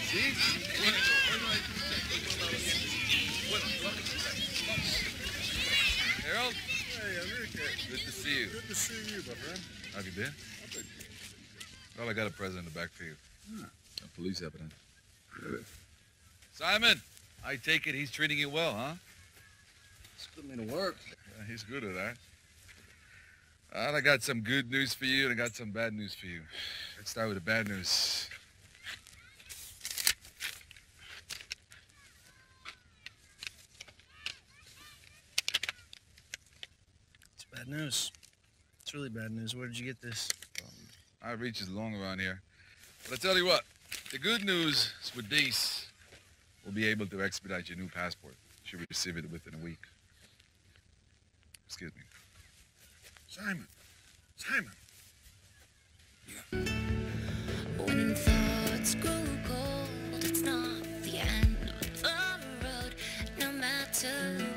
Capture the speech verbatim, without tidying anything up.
¿Sí? Harold? Hey, Enrique. Good to see you. Good to see you, my friend. Have you been? Well, I got a present in the back for you. Huh. A police evidence. Really? Simon, I take it he's treating you well, huh? It's put me to work. Yeah, he's good at that. Well, I got some good news for you, and I got some bad news for you. Let's start with the bad news. It's bad news. It's really bad news. Where did you get this? Um, our reach is long around here. But I tell you what, the good news is with these, we'll be able to expedite your new passport. You should receive it within a week. Excuse me. Simon. Simon. When thoughts grow cold, it's not the end of the road, no matter